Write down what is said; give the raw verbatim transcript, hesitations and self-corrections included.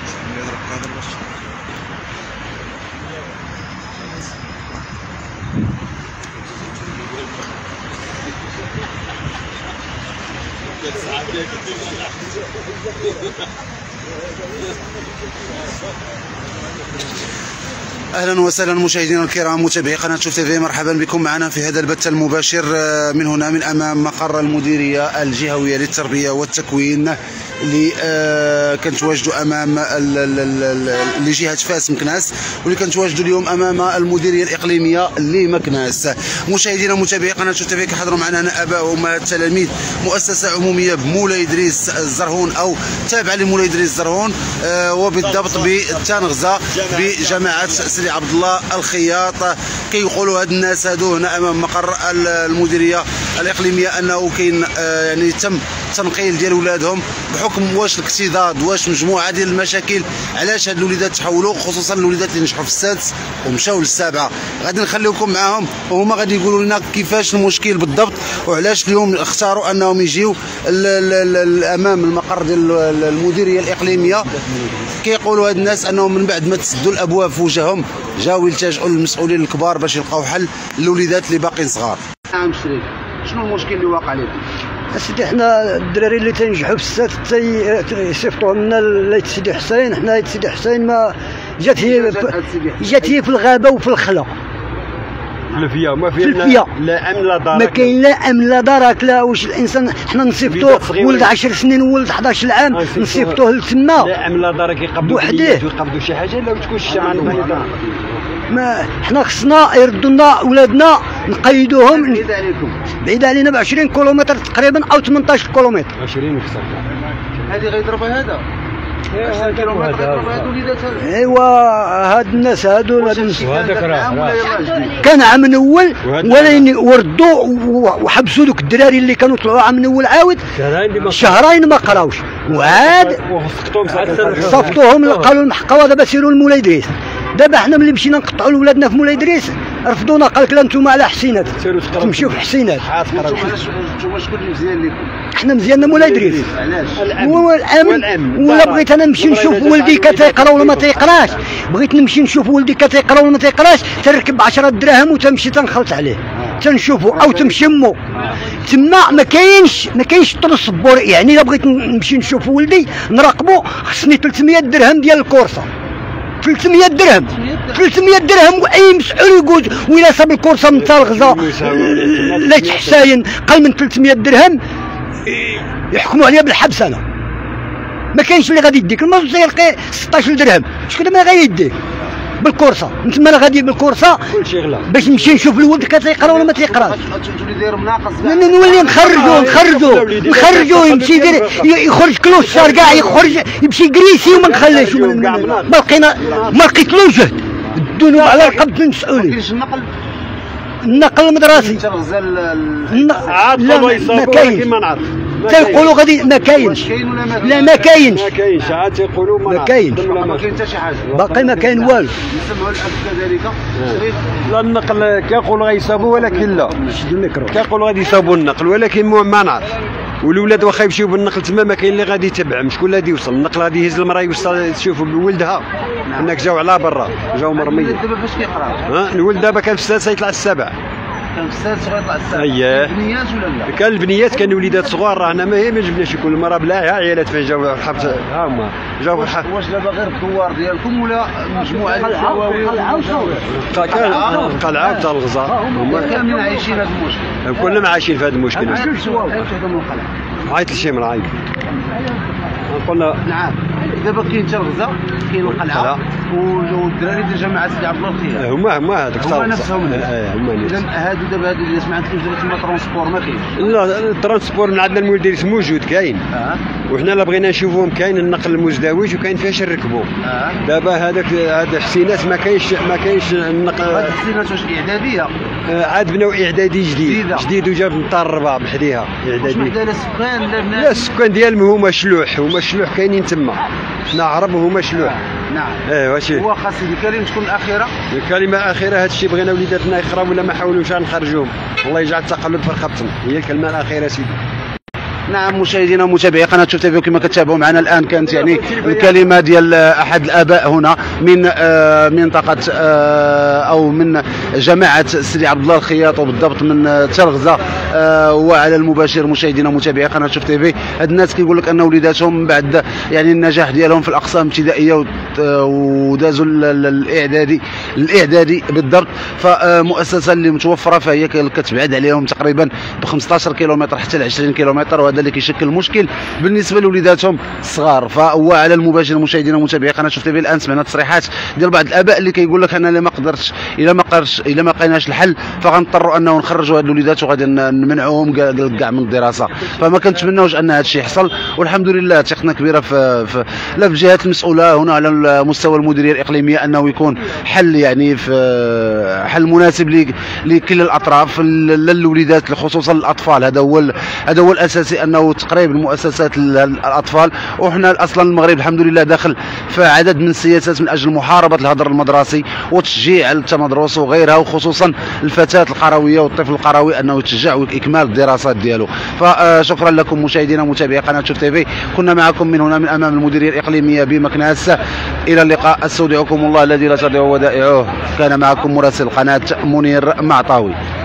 اهلا وسهلا مشاهدينا الكرام متابعي قناه شوف تي في، مرحبا بكم معنا في هذا البث المباشر من هنا من امام مقر المديريه الجهويه للتربيه والتكوين اللي كنتواجدوا امام لجهه فاس مكناس، واللي كنتواجدوا اليوم امام المديريه الاقليميه لمكناس. مشاهدينا متابعي قناه شوف تي في، كيحضروا معنا هنا اباء وامهات تلاميذ مؤسسه عموميه بمولاي ادريس الزرهون او تابعه لمولاي ادريس الزرهون، وبالضبط بالتنغزه بجماعه سيدي عبد الله الخياط. كيقولوا هاد الناس هادو هنا امام مقر المديريه الاقليميه انه كاين يعني تم التنقيل ديال ولادهم بحكم واش الاكتظاظ، واش مجموعه ديال المشاكل، علاش هاد الوليدات تحولوا، خصوصا الوليدات اللي نجحوا في السادس ومشاو للسابعه. غادي نخليكم معاهم وهما غادي يقولوا لنا كيفاش المشكل بالضبط، وعلاش اليوم اختاروا انهم يجيو امام المقر ديال المديريه الاقليميه. كيقولوا هاد الناس انهم من بعد ما تسدوا الابواب في وجههم جاو يلتجئوا للمسؤولين الكبار باش يلقاو حل للوليدات اللي باقيين صغار. نعم شريف، شنو المشكل اللي واقع لكم؟ اسيدي حنا الدراري اللي تنجحوا في السات تيصيفطوهم لنا ليت سيدي حسين. حنا ليت سيدي حسين ما جات هي جات هي في الغابه وفي الخلا في الفيا ما في الفيا لا امن لا دارك، ما كاين لا امن لا دارك. لا واش الانسان حنا نصيفطوه ولد عشر سنين وولد حداش عام نصيفطوه لتما لا امن لا دارك يقبضوا بوحديه يقبضوا شي حاجه لا تكون الشعب. ما حنا خصنا يردوا لنا ولادنا نقيدوهم. بعيد عليكم؟ بعيد علينا ب عشرين كيلومتر تقريبا او ثمنطاش كيلومتر. عشرين وكثر. هذه غيضربها هذا عشرين كيلومتر غيضربها هذو وليدات. ايوا هاد الناس هادو هذاك راه كان عام اول ولين وردوا وحبسوا دوك الدراري اللي كانوا طلعوا عام اول عاود شهرين ما قراوش، وعاد صفطوهم قالوا المحققه دابا سيروا لمولاي ادريس. دابا حنا ملي مشينا نقطعوا لولادنا في مولاي ادريس رفضونا، قال لك لا انتم على حسينات تمشيو في حسينات. انتم شكون اللي مزيان لكم؟ حنا مزياننا مولاي ادريس. علاش؟ هو الامن. ولا بغيت انا نمشي نشوف ولدي كتيقرا ولا ما تيقراش، بغيت نمشي نشوف ولدي كتيقرا ولا ما تيقراش تركب عشرة دراهم وتمشي تنخلط عليه تنشوفو او تمشي امو. تما ما كاينش ما كاينش ترونسبور. يعني الا بغيت نمشي نشوف ولدي نراقبو خصني ثلاثمية درهم ديال الكورسه. ثلاثمية درهم ثلاثمية درهم واي مسؤول يقول ولا صاب الكورسه من تالغزه ليت حساين قال من ثلاثمية درهم يحكموا عليا بالحبس. انا ما كاينش اللي غادي يديك الموظف يلقى ستطاش درهم، شكون ما غادي يديك بالكورسه؟ انت ما غادي بالكورسه كلشي غلا باش نمشي نشوف الولد كتيقرا ولا ما تيقراش. تولي داير مناقص نولي نخرجوه نخرجوه نخرجوه يمشي يدير يخرج كلوش الشهر كاع يخرج يمشي كريسي وما نخليش. ما لقينا ما لقيتلوش جهد الذنوب على رقبه المسؤولين. كاينش النقل النقل المدرسي لا ما كاينش. تيقولوا غادي ما كاينش. لا ما كاينش ما كاينش عاد تيقولوا ما كاينش ما كاين حتى شي حاجه باقي ما كاين والو. نسمعوا الاب كذلك لا النقل كيقولوا غيصابوا ولكن لا كيقولوا غادي يصابوا النقل ولكن ما نعرف. والولاد واخا يمشيو بالنقل تما ما كاين اللي غادي يتبعهم. شكون اللي غادي يوصل النقل؟ غادي يهز المراه يوصل تشوف بولدها. هناك جاو على برا جاو مرميين. دابا فاش كيقرا؟ ها الولد دابا كان في السادس يطلع السابع. كان في السادس غيطلع السابع. اييه البنيات ولا لا؟ كان البنيات كانوا وليدات صغار. راه هنا ما هي ما جبناش يكون المراه بلا عيالات فين جاو حبس. ها هما جاو واش دابا غير الدوار ديالكم ولا مجموعه ديال الشواوي؟ قلعه قلعه تاع الغزا هما كاملين عايشين هذا المشكل. كلنا عايشين في هذا المشكل. عيط لشي مراه قلنا نعم. دابا كاين حتى الغزا كاين القلعه والدراري ديال جماعه سيدي عبد الله الخياط. هما هما هذوك هما نفسهم. هما اذا هادو دابا هادو اللي سمعت لهم تما ترونسبور ما كاينش. لا الترونسبور من عندنا المول ديال موجود كاين. اه وحنا لا بغينا نشوفوهم كاين النقل المزدوج وكاين فاش نركبوا. اه دابا هذاك هاد حسينات ما كاينش ما كاينش النقل. هاد حسينات واش اعداديه؟ آه عاد بناو اعدادي جديد جديد وجاب من طار الرباع بحديها اعدادي. لا السكان لا لا السكان ديالهم هما شلوح هما شلوح كاينين تما. حنا عرب وهما شلوح. نعم. ايه واش هو خاص سيدي كريم تكون الاخيره. الكلمه الاخيره هذا الشيء بغينا وليداتنا يقراو ولا ما حاولوش نخرجوهم. الله يجعل التقلب في رقبتهم هي الكلمه الاخيره سيدي. نعم مشاهدينا ومتابعي قناه شوف تيفي كما كتابعوا معنا الان كانت يعني الكلمه ديال احد الاباء هنا من آه منطقه آه او من جماعه سيدي عبد الله الخياط وبالضبط من ترغزه آه وعلى المباشر مشاهدينا ومتابعي قناه شوف تيفي. هاد الناس كيقول لك ان وليداتهم من بعد يعني النجاح ديالهم في الاقسام الابتدائيه ودازوا الاعدادي الاعدادي بالضبط، فمؤسسه اللي متوفره فهي كتبعد عليهم تقريبا ب خمسطاش كيلومتر حتى ل عشرين كيلومتر، وهذا اللي كيشكل مشكل بالنسبه لوليداتهم الصغار. فهو على المباشر مشاهدينا ومتابعي قناه شوف تيفي الان سمعنا تصريحات ديال بعض الاباء اللي كيقول لك انا الا ما قدرتش الا ما قدرتش الا ما لقيناش الحل فغنضطروا انه نخرجوا هاد الوليدات وغادي نمنعوهم كاع من الدراسه. فما كنتمناوش ان هذا الشيء يحصل، والحمد لله ثقتنا كبيره في, في لا في الجهات المسؤوله هنا على مستوى المديريه الاقليميه انه يكون حل يعني في حل مناسب لكل الاطراف للوليدات خصوصا الاطفال. هذا هو هذا هو الاساسي انه تقريب المؤسسات الاطفال. وحنا اصلا المغرب الحمد لله داخل في عدد من السياسات من اجل محاربه الهدر المدرسي وتشجيع التمدرس وغيرها، وخصوصا الفتاه القرويه والطفل القروي انه يتشجع واكمال الدراسات ديالو. فشكرا لكم مشاهدينا ومتابعي قناه شوف تيفي، كنا معكم من هنا من امام المديريه الاقليميه بمكناس. الى اللقاء، استودعكم الله الذي لا تضيع ودائعه. كان معكم مراسل قناه منير معطاوي.